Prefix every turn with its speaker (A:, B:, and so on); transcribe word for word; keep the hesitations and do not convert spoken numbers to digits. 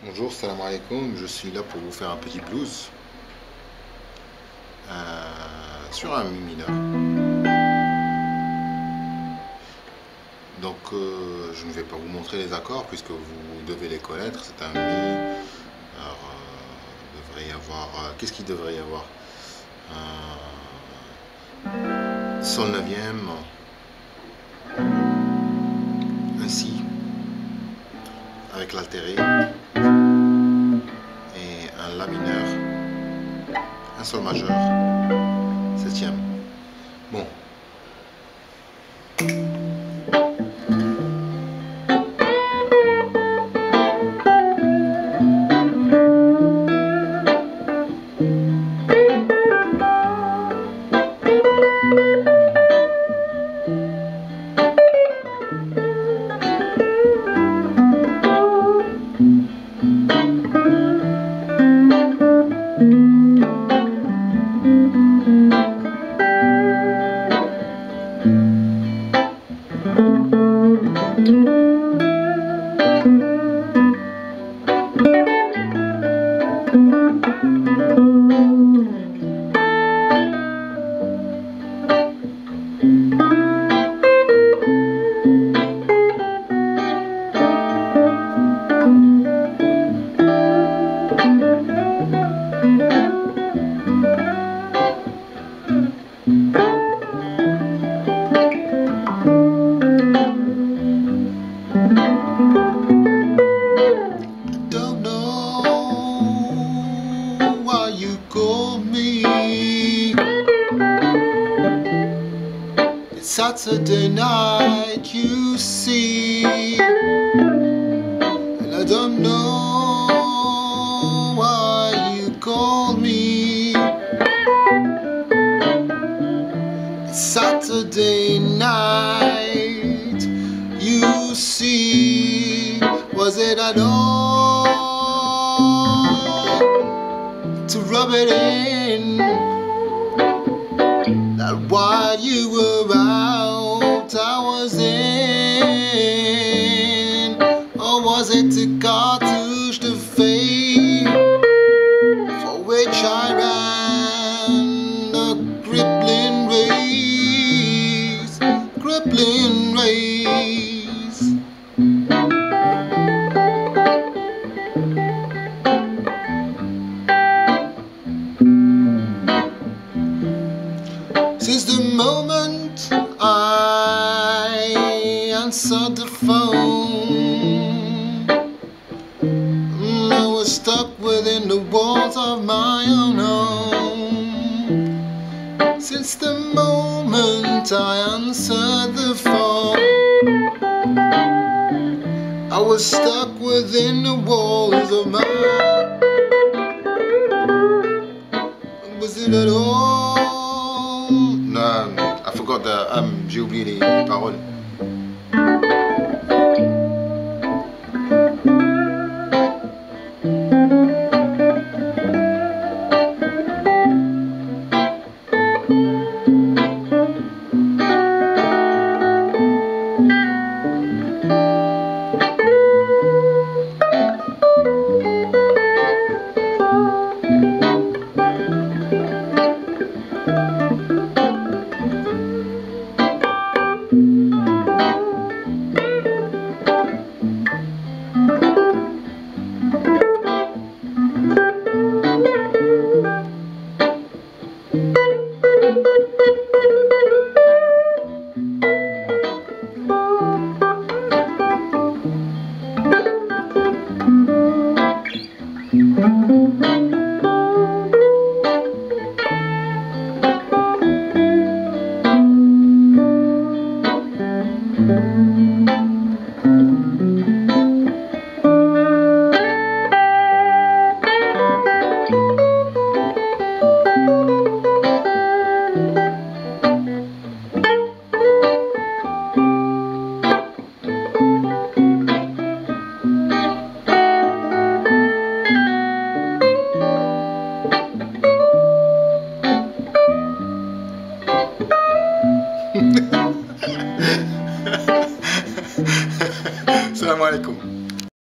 A: Bonjour, salam alaikum, je suis là pour vous faire un petit blues euh, sur un mi mineur. Donc euh, je ne vais pas vous montrer les accords puisque vous devez les connaître. C'est un mi. Alors euh, il devrait y avoir. Euh, Qu'est-ce qu'il devrait y avoir? Un sol neuvième, un si avec l'altéré. Un la mineur, un sol majeur, septième. Bon.
B: Saturday night, you see, and I don't know why you called me. It's Saturday night, you see, was it at all to rub it in that while you were out I was in, or was it to cartouche the fame for which I ran a crippling race, crippling race. Since the moment I answered the phone, I was stuck within the walls of my own home. Since the moment I answered the phone, I was stuck within the walls of my own. Was it at all?
A: Non, I forgot the um, j'ai oublié les, les paroles.
B: Thank you.